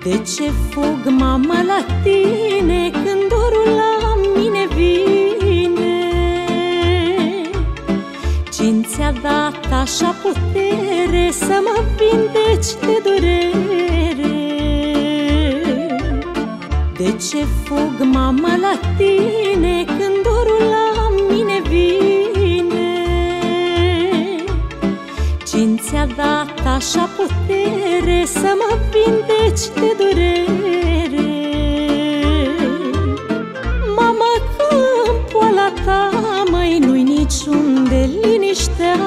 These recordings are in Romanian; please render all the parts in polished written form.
De ce fug, mama, la tine când dorul la mine vine? Cine ți-a dat așa putere să mă vindeci de durere? De ce fug, mama, la tine când dorul la mine vine? Cine ți-a dat așa putere să mă vindeci de durere? Mama, câmpoala ta, măi, nu-i niciunde liniștea,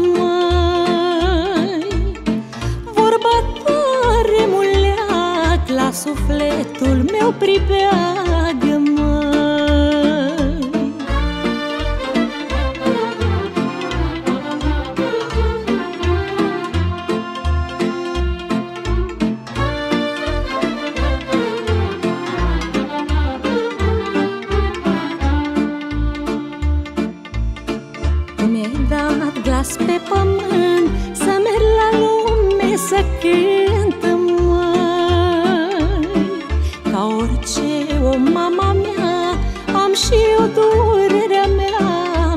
măi. Vorba tare muleac la sufletul meu pribeagă, măi. Mi-ai dat glas pe pământ să merg la lume să cântă, măi. Ca orice om, mama mea, am și eu durerea mea,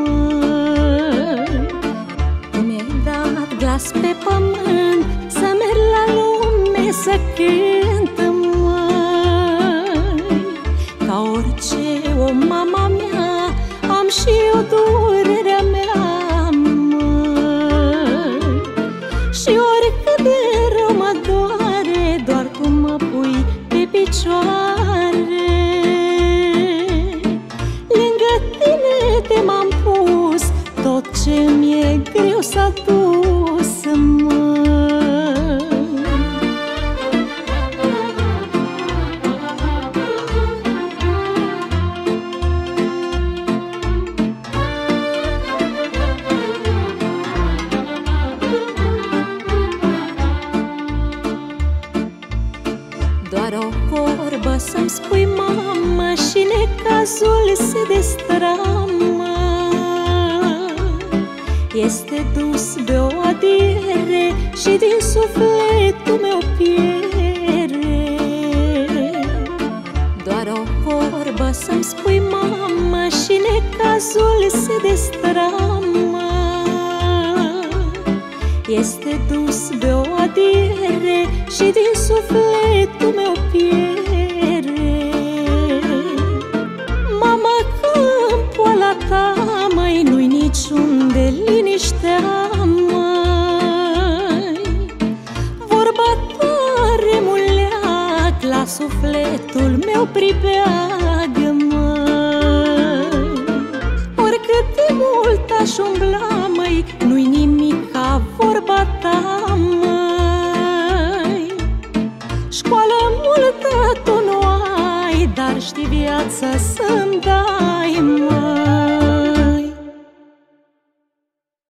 măi. Mi-ai dat glas pe pământ să merg la lume să cântă, măi. Ca orice om, mama mea, am și eu durerea mea, măi. Și oricât de rău mă doare, doar tu mă pui pe picioare. Lângă tine te m-am pus, tot ce mi-e greu s-a dus, măi. Doar o vorbă să-mi spui, mamă, și necazul se destramă. Este dus de o adiere și din sufletul meu piere. Doar o vorbă să-mi spui, mamă, și necazul se destramă. Este dus de o adiere și din sufletul meu piere. Mama, câmpoala ta, măi, nu-i niciunde liniștea, măi. Vorba tare muleac la sufletul meu pribeagă, măi. Oricât de mult aș umbla, măi, nu-i nimic ca vorba ta, măi. Școală multă tu nu ai, dar știi viața să-mi dai, măi.